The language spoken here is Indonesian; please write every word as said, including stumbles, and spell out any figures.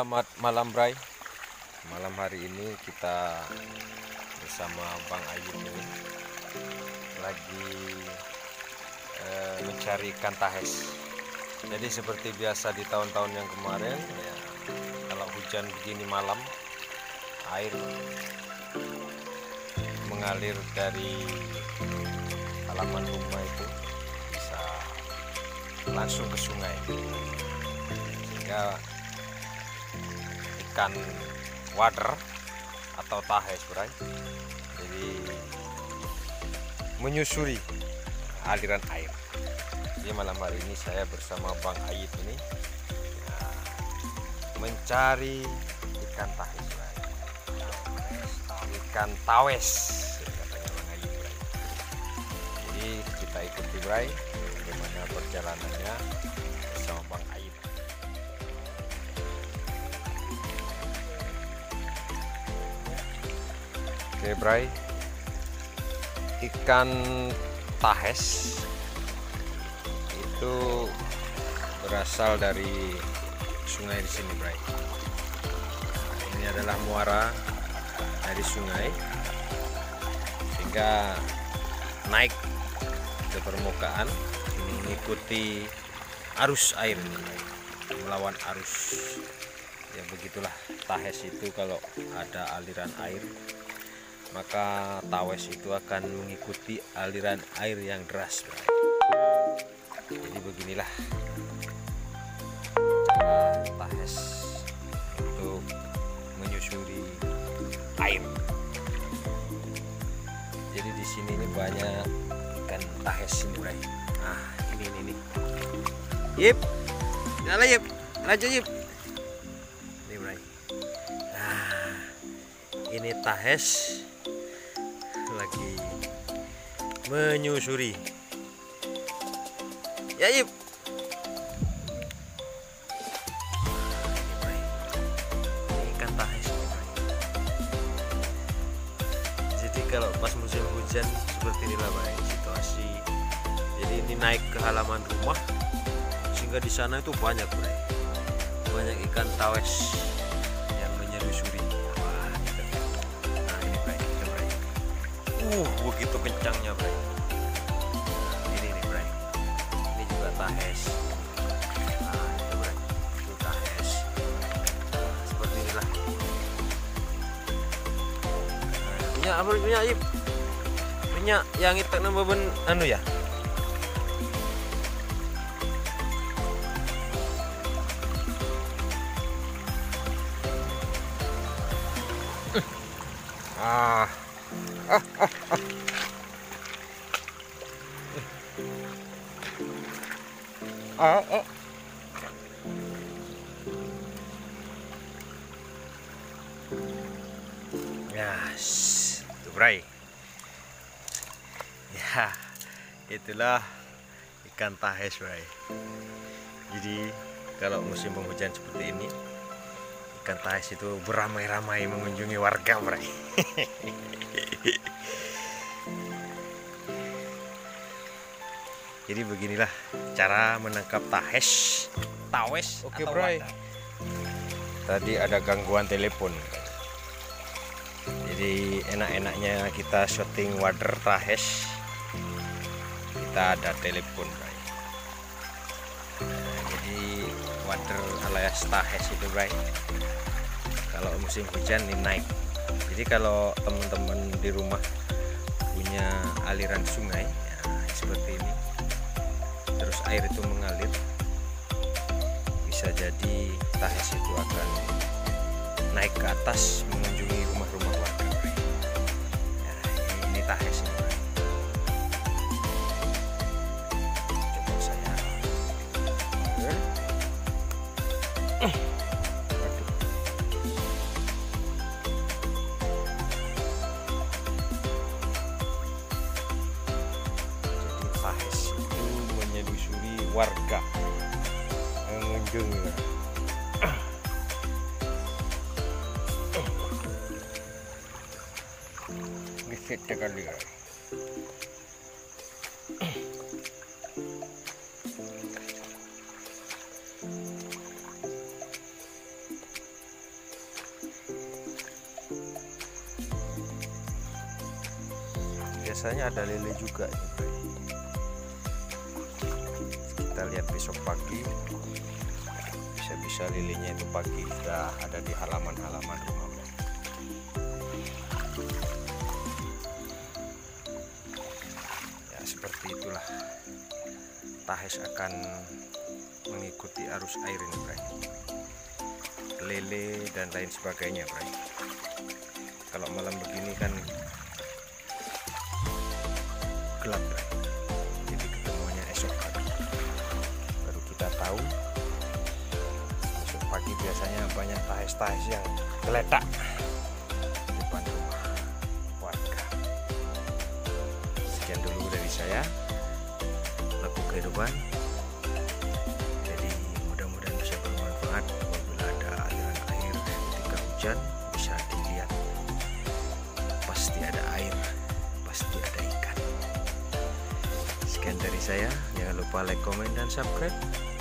Selamat malam Bray. Malam hari ini kita bersama Bang Ayub ini lagi eh, mencari ikan tahes. Jadi seperti biasa di tahun-tahun yang kemarin ya, kalau hujan begini malam, air mengalir dari halaman rumah itu bisa langsung ke sungai, sehingga ikan wader atau tahes Bray jadi menyusuri aliran air. Jadi malam hari ini saya bersama Bang Ayub ini ya, mencari ikan tahes Bray. Ikan tawes katanya Bang Ayub Bray. Jadi kita ikuti Bray bagaimana perjalanannya bersama Bang Ayub. Oke Bray, ikan tahes itu berasal dari sungai di sini Bray. Nah, ini adalah muara dari sungai sehingga naik ke permukaan mengikuti arus air, melawan arus. Ya begitulah tahes itu, kalau ada aliran air maka tawes itu akan mengikuti aliran air yang deras Bray. Jadi beginilah cara tahes untuk menyusuri air. Jadi di sini ini banyak ikan tahes ini Bray. Nah ini ini ini. Yip, nyala Yip, lanjut Yip. Ini Bray. Nah ini tahes lagi menyusuri ya Yip. Ini ikan tahes. Jadi kalau pas musim hujan seperti inilah Bray situasi. Jadi ini naik ke halaman rumah sehingga di sana itu banyak Bray, banyak ikan tawes yang menyusuri. Uh, begitu kencangnya Bray. Ini nih Bray. Ini juga tahes. Nah, itu Bray. Itu tahes. Nah, seperti inilah. Nah, minyak apa minyak Ayub? Minyak yang itu nama ben anu ya. Ah. Ah, ah, ah. Ah, ah. Yes, itu Bray. Ya, itulah ikan tahes Bray. Jadi kalau musim penghujan seperti ini, ikan tahes itu beramai-ramai mengunjungi warga Bray. Jadi beginilah cara menangkap tahes, tawes. Oke Bray. Tadi ada gangguan telepon. Jadi enak-enaknya kita syuting wader tahes, kita ada telepon Bray. Nah, jadi wader alias tahes itu Bray, kalau musim hujan ini naik. Jadi kalau teman-teman di rumah punya aliran sungai ya, seperti ini, terus air itu mengalir, bisa jadi tahes itu akan naik ke atas mengunjungi rumah-rumah warga. Ya, ini tahes ini. Coba saya tahes itu menyusuri warga, mengunjungi. Gesit sekali. biasanya ada lele juga ini, Bray. Kita lihat besok pagi, bisa-bisa lelenya itu pagi sudah ada di halaman-halaman rumah, Bray. Ya seperti itulah, Tahes akan mengikuti arus air ini, Bray. Lele dan lain sebagainya, Bray. Kalau malam begini kan gelap, Bray. Jadi ketemuannya esok pagi baru kita tahu. Esok pagi biasanya banyak tahes-tahes yang geletak di depan rumah warga. Sekian dulu dari saya, Lagu Kehidupan. Jadi mudah-mudahan bisa bermanfaat. Apabila ada aliran air ketika hujan, bisa dilihat, pasti ada air, pasti ada ikan. Sekian dari saya, jangan lupa like, komen, dan subscribe.